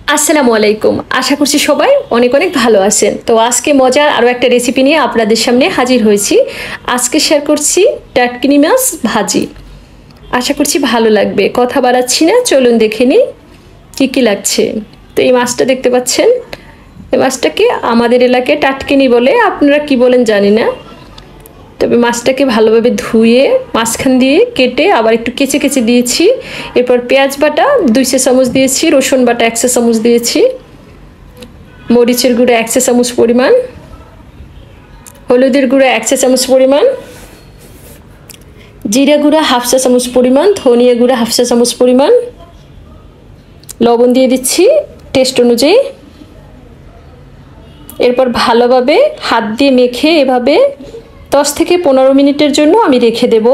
আসসালামু আলাইকুম। আশা করছি সবাই অনেক অনেক ভালো আছেন। তো আজকে মজার আরও একটা রেসিপি নিয়ে আপনাদের সামনে হাজির হয়েছি। আজকে শেয়ার করছি টাটকিনি মাছ ভাজি। আশা করছি ভালো লাগবে। কথা বাড়াচ্ছি না, চলুন দেখে নিই কী কী লাগছে। তো এই মাছটা দেখতে পাচ্ছেন, এই মাছটাকে আমাদের এলাকায় টাটকিনি বলে, আপনারা কি বলেন জানি না। তবে মাছটাকে ভালোভাবে ধুয়ে মাঝখান দিয়ে কেটে আবার একটু কেচে কেচে দিয়েছি। এরপর পেঁয়াজ বাটা 2 চা চামচ দিয়েছি, রসুন বাটা 1 চা চামচ দিয়েছি, মরিচের গুঁড়ো 1 চা চামচ পরিমাণ, হলুদের গুঁড়ো 1 চা চামচ পরিমাণ, জিরা গুঁড়া 1/2 চা চামচ পরিমাণ, ধনিয়া গুঁড়া 1/2 চা চামচ পরিমাণ, লবণ দিয়ে দিচ্ছি টেস্ট অনুযায়ী। এরপর ভালোভাবে হাত দিয়ে মেখে এভাবে 10 থেকে 15 মিনিটের জন্য আমি রেখে দেব।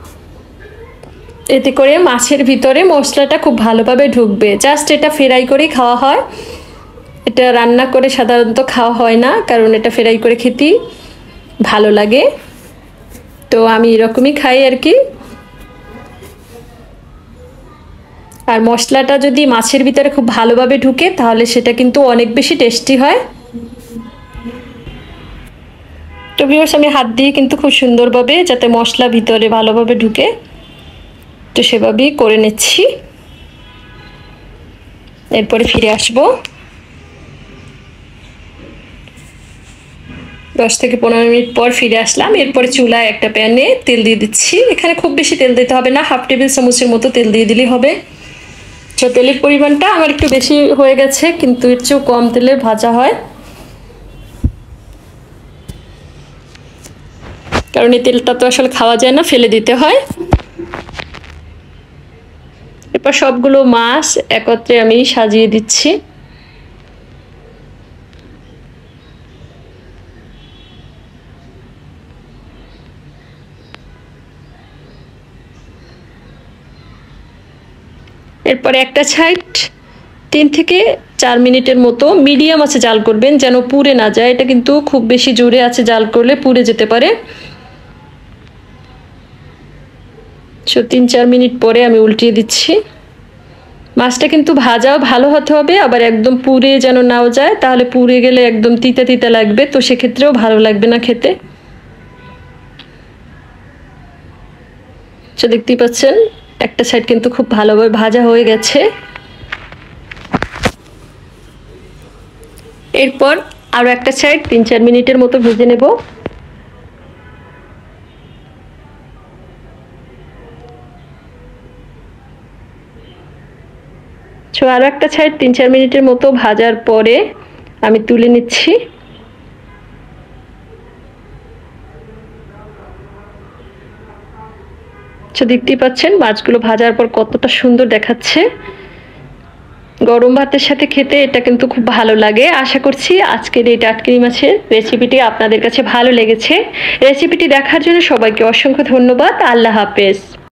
এতে করে মাছের ভিতরে মশলাটা খুব ভালোভাবে ঢুকবে। জাস্ট এটা ফ্রাই করেই খাওয়া হয়, এটা রান্না করে সাধারণত খাওয়া হয় না, কারণ এটা ফ্রাই করে খেতেই ভালো লাগে। তো আমি এরকমই খাই আর কি। আর মশলাটা যদি মাছের ভিতরে খুব ভালোভাবে ঢুকে তাহলে সেটা কিন্তু অনেক বেশি টেস্টি হয়। তো ভিউয়ার্স, আমি হাত দিয়ে কিন্তু খুব সুন্দরভাবে যাতে মশলা ভিতরে ভালোভাবে ঢুকে, তো সেভাবেই করে নিচ্ছি। এরপরে ফিরে আসবো। 10 থেকে 15 মিনিট পর ফিরে আসলাম। এরপরে চুলায় একটা প্যানে তেল দিয়ে দিচ্ছি। এখানে খুব বেশি তেল দিতে হবে না, 1/2 টেবিল চামচের মতো তেল দিয়ে দিলেই হবে। তো তেলের পরিমাণটা আমার একটু বেশি হয়ে গেছে, কিন্তু এর চেয়েও কম তেলে ভাজা হয়, কারণ এই তেলটা তো আসলে খাওয়া যায় না, ফেলে দিতে হয়। এরপর সবগুলো মাছ একত্রে আমি সাজিয়ে দিচ্ছি। এরপরে একটা সাইড 3 থেকে 4 মিনিটের মতো মিডিয়াম আছে জাল করবেন, যেন পুড়ে না যায়। এটা কিন্তু খুব বেশি জোরে আছে জাল করলে পুড়ে যেতে পারে। 3-4 মিনিট পরে আমি উল্টিয়ে দিচ্ছি। মাছটা কিন্তু ভাজাও ভালো হতে হবে, আবার একদম পুড়ে যেন নাও যায়, তাহলে পুড়ে গেলে একদম তিতা তিতা লাগবে, তো সেক্ষেত্রেও ভালো লাগবে না খেতে। তো দেখতেই পাচ্ছেন একটা সাইড কিন্তু খুব ভালোভাবে ভাজা হয়ে গেছে। এরপর আরও একটা সাইড 3-4 মিনিটের মতো ভেজে নেব। আরও একটা সাইড 3-4 মিনিটের মতো ভাজার পরে আমি তুলে নিচ্ছি। দেখতেই পাচ্ছেন মাছগুলো ভাজার পর কতটা সুন্দর দেখাচ্ছে। গরম ভাতের সাথে খেতে এটা কিন্তু খুব ভালো লাগে। আশা করছি আজকের এই টাটকিনি মাছের রেসিপিটি আপনাদের কাছে ভালো লেগেছে। রেসিপিটি দেখার জন্য সবাইকে অসংখ্য ধন্যবাদ। আল্লাহ হাফেজ।